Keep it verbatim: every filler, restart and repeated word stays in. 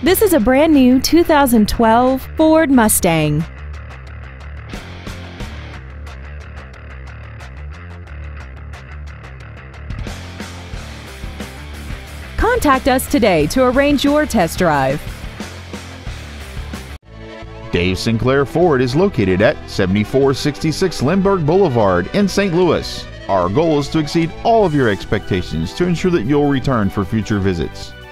This is a brand new two thousand twelve Ford Mustang. Contact us today to arrange your test drive. Dave Sinclair Ford is located at seventy-four sixty-six Lindbergh Boulevard in Saint Louis. Our goal is to exceed all of your expectations to ensure that you'll return for future visits.